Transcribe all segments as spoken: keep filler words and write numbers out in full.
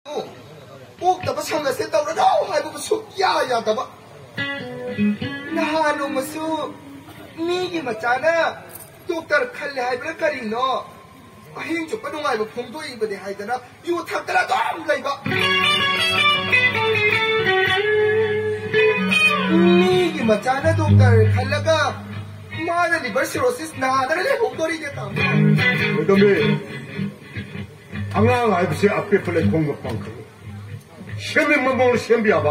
ꯄꯣꯛꯇꯕ ꯁꯪꯒꯁꯦ ꯇꯧꯔꯅꯣ ꯍꯥꯏꯕꯕꯨ ꯁꯨꯛꯌꯥ ꯌꯥꯗꯕ. ꯅꯍꯥꯟ ꯅꯣꯡꯃꯁꯨ ꯃꯤꯒꯤ ꯃꯆꯥꯅ ꯗꯣꯛꯇꯔ ꯈꯜꯂꯦ ꯍꯥꯏꯕꯅ ꯀꯔꯤꯅꯣ? ꯑꯍꯤꯡ ꯆꯨꯞꯄ ꯅꯨꯡꯉꯥꯏꯕ ꯐꯣꯡꯗꯣꯛꯏꯕꯅꯤ ꯍꯥꯏꯗꯅ ꯌꯨ ꯊꯛꯇꯅ ꯑꯗꯨꯝ ꯂꯩꯕ. ꯃꯤꯒꯤ ꯃꯆꯥꯅ ꯗꯣꯛꯇꯔ ꯈꯜꯂꯒ ꯃꯥꯅ ꯂꯤꯚꯔ ꯁꯤꯔꯣꯁꯤꯁ ꯅꯥꯗꯅ ꯂꯩꯍꯧꯗꯣꯔꯤꯅꯦ ꯇꯥꯃꯣ. 그다음에 항상 아이브시 앞에 플레 공급 방크 시험에만 보는 시험 비아봐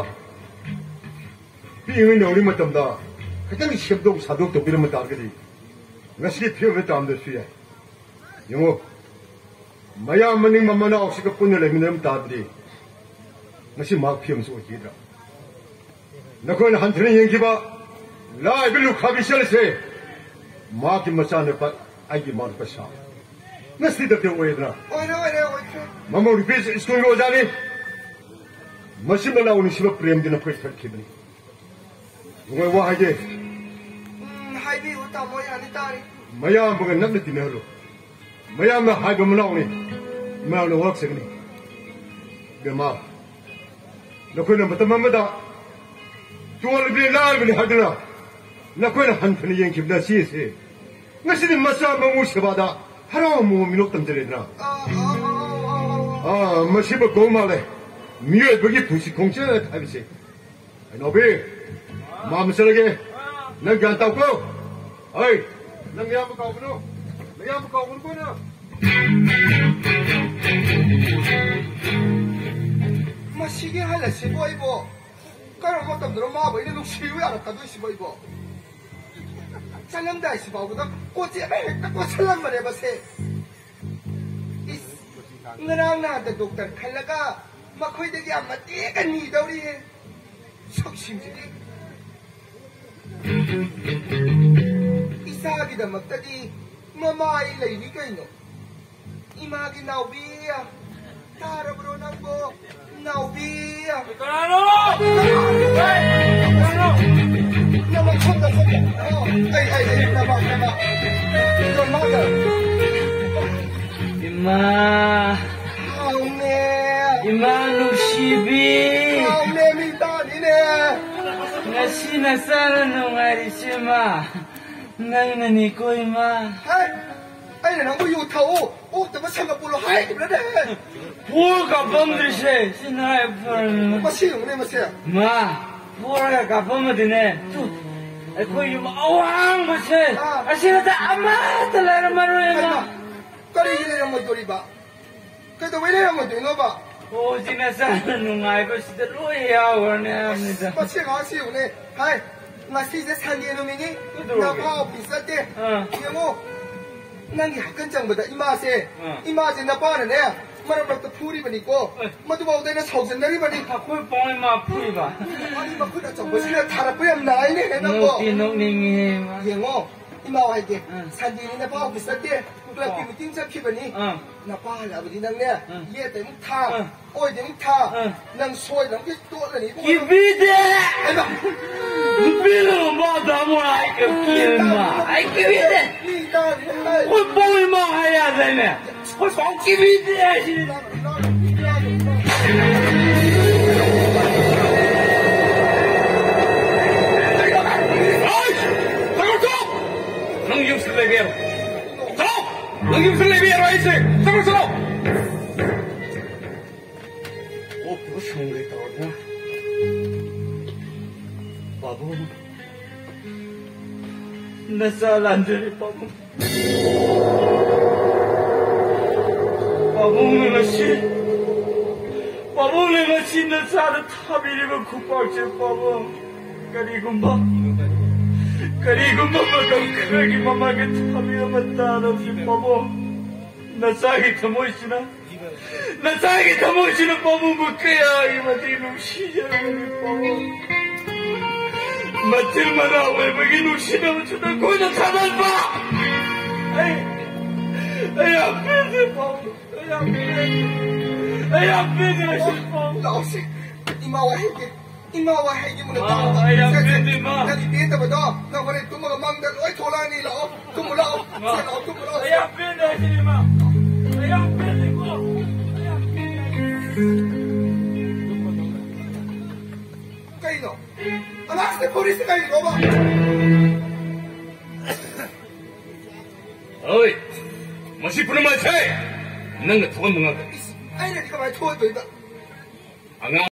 비행은 우리 맞답니다. 가장 시험도 사독도 비르면 다르거든. 나시게 피어면 안 됐어요. 영어 마야 만ning mamana 없이 그 뿐을 내면 다들이 나시 막 피엄서 오기더라. 나건 한테는 연기봐 라이브로 가비셔서 마기 맞잖아 봐 아기 말 것이야. 나시다 되어야더라. 오이래 오이래 오이래. 마마 우리 베이스 스쿨로 오자니 마시면 나오는 시바 프레임드나 프레스터 기분이. 누가 와 하게. 음 하이비 우타 뭐야 아니 따리. 마야 뭐가 남는 디네로. 마야 마 하이비 뭐 나오니. 마는 웍스니. 그마. 너코는 뭐다마마다. 두얼비 라이브니 하더라. 너코는 한편의 연기보다 시세. 나시는 마사 마무시바다. 하루 뭐 민옥담 들이더라. 아, 마시바 고마래. 미에 거기 부시 공짜 타비시. 너비 마음스럽게 난 간다고. 어이, 난 야부 가고노. 난 야부 가고는 거나. 마시게 할래 시보 이보. 까르 못담 들어 마보 이래 녹시유 알았다도 시보 이보. 잘난다 시보보다 꽃이 매 꽃을란 말 해봐세. ngân na de doctor khalaga makhoi de ya mati ka ni dawri he sok sim ji isa gi da maktadi mama ai lai ni kai no ima gi naubi ya tar bro na go naubi ya karano karano na ma khon da sa ai ai ai na ba na ba your mother Ima, Ima Nusibi, Nasi nasara nungari sima, nang nani ko Ima. Hai, ay na nang uyu tao, oh tama sanga pulo hai kibla de. Pur kapam drishe, sinay pur. Masih yung ne masih. Ma, pur kapam dine, tu, ako yung awang masih. Asina ta amat talara maro Ima. Kari ini yang mau dori ba, kita wira yang mau dori ba. Oh, jina sana nungai ko sida loya warna amnida. Masih ngasih yung ne, hai, ngasih je sandi yang mingi, napa bisa deh, yang mo, nangi hakan jang benda imase, imase napa ne, mana berapa puri bani ko, matu bau deh sausen dari bani. Aku pun ma puri ba. Ani ma kuda coba sih thara pun yang naik ne, napa. Nuti nuk ningi. Yang mo, imau hai deh, sandi ini napa bisa deh. Kalau kita tinggal kita ni, napa lah begini nang ni, ye temu thang, oi temu thang, nang soy nang kita tu lah ni. Kibide, kibide mah damu ay kibide mah, ay kibide. Kau boleh mah ayah sana, kau kau kibide aja. Nang yung selebel. Lagi bisa lebih orang itu, sama sama. Oh, terus hungry tahu dah. Babu, nasa lanjut babu. Babu ni masih, babu ni masih nasa ada tabiri berkupak je babu. Kari gumba. Karigumba bagam kagi mama ke tabira matara si babu nasagi tamoishina nasagi tamoishina babu bukaya imati nushija babu matil marawe bagi nushina muchuna koina thadan ba ay ay apede babu ay apede ay apede si babu Lausi, imawa heke. Ima wahai ni muna tahu. Ayam pindi ma. Kali dia tak betul. Nak beri tu maga mang dan oi thola ni lao. Tu mula, saya lao tu mula. Ayam pindi sini ma. Ayam pindi ko. Ayam pindi. 있어. 아, 마스터 포리스가 이거 봐. 어이, 뭐시 부는 말 차? 너가 두번 먹어. 아니, 네가 많이 초월도 있다. 안